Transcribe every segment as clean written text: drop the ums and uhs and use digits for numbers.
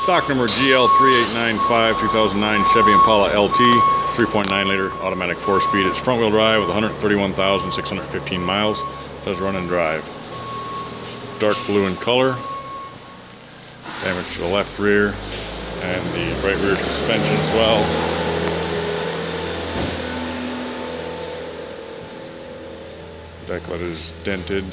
Stock number GL3895 2009 Chevy Impala LT, 3.9 liter automatic 4-speed. It's front wheel drive with 131,615 miles. Does run and drive. It's dark blue in color. Damage to the left rear and the right rear suspension as well. Deck lid is dented.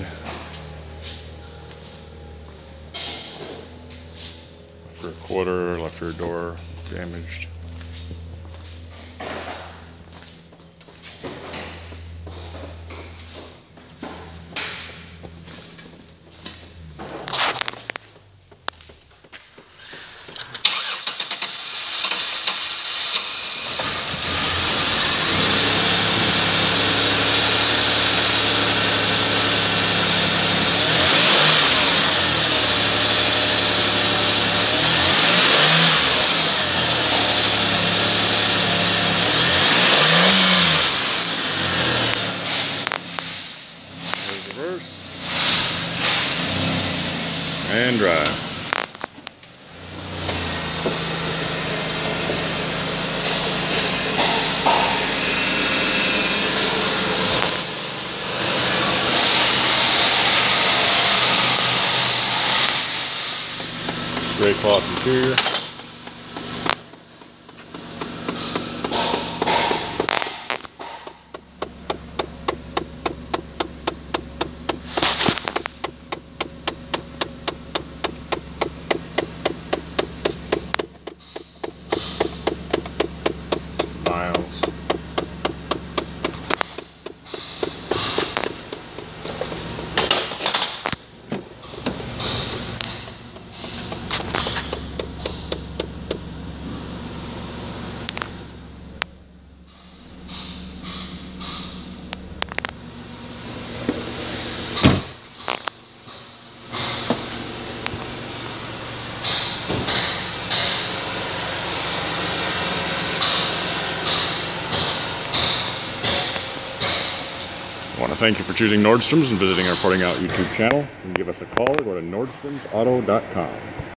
Left rear quarter, left rear door damaged. Reverse and drive. Gray cloth interior. Miles. I want to thank you for choosing Nordstrom's and visiting our Porting Out YouTube channel. You can give us a call or go to nordstromsauto.com.